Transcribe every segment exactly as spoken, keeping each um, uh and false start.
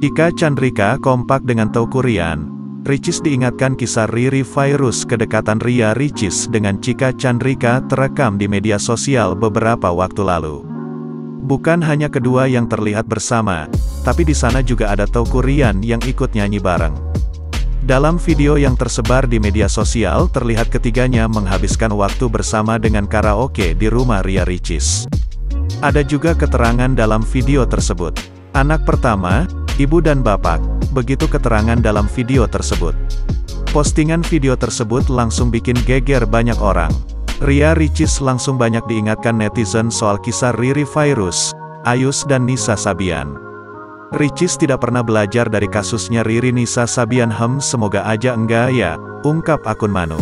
Cika Chandrika kompak dengan Teuku Ryan. Ricis diingatkan kisah Riri Virus. Kedekatan Ria Ricis dengan Cika Chandrika terekam di media sosial beberapa waktu lalu. Bukan hanya kedua yang terlihat bersama, tapi di sana juga ada Teuku Ryan yang ikut nyanyi bareng. Dalam video yang tersebar di media sosial terlihat ketiganya menghabiskan waktu bersama dengan karaoke di rumah Ria Ricis. Ada juga keterangan dalam video tersebut. Anak pertama, ibu dan bapak, begitu keterangan dalam video tersebut. Postingan video tersebut langsung bikin geger banyak orang. Ria Ricis langsung banyak diingatkan netizen soal kisah Riri Virus, Ayus dan Nisa Sabian. Ricis tidak pernah belajar dari kasusnya Riri Nisa Sabian. Hem semoga aja enggak ya, ungkap akun Manu.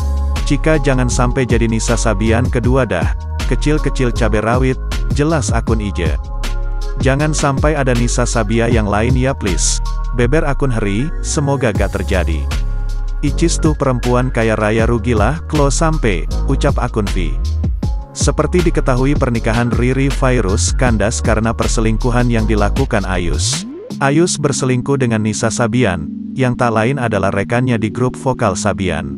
Cika jangan sampai jadi Nisa Sabian kedua dah, kecil-kecil cabai rawit, jelas akun I J. Jangan sampai ada Nisa Sabia yang lain ya please. Beber akun Heri, semoga gak terjadi. Icis tuh perempuan kaya raya rugilah, klo sampai, ucap akun V. Seperti diketahui pernikahan Riri Virus kandas karena perselingkuhan yang dilakukan Ayus. Ayus berselingkuh dengan Nisa Sabian, yang tak lain adalah rekannya di grup vokal Sabian.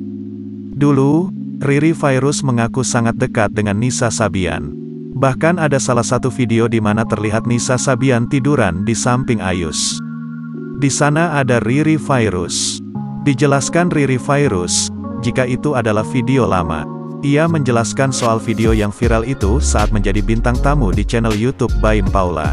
Dulu, Riri Virus mengaku sangat dekat dengan Nisa Sabian. Bahkan ada salah satu video di mana terlihat Nisa Sabian tiduran di samping Ayus. Di sana ada Riri Virus. Dijelaskan Riri Virus, jika itu adalah video lama. Ia menjelaskan soal video yang viral itu saat menjadi bintang tamu di channel YouTube Baim Paula.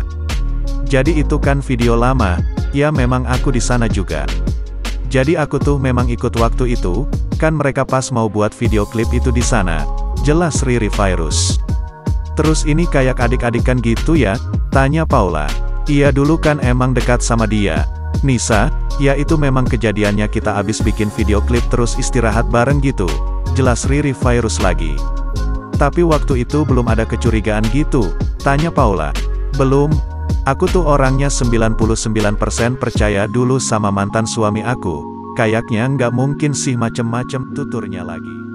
Jadi itu kan video lama, ya memang aku di sana juga. Jadi aku tuh memang ikut waktu itu, kan mereka pas mau buat video klip itu di sana. Jelas Riri Virus. Terus ini kayak adik-adikan gitu ya? Tanya Paula. Iya dulu kan emang dekat sama dia. Nisa, ya itu memang kejadiannya kita abis bikin video klip terus istirahat bareng gitu. Jelas Riri Virus lagi. Tapi waktu itu belum ada kecurigaan gitu? Tanya Paula. Belum. Aku tuh orangnya sembilan puluh sembilan persen percaya dulu sama mantan suami aku. Kayaknya nggak mungkin sih macem-macem, tuturnya lagi.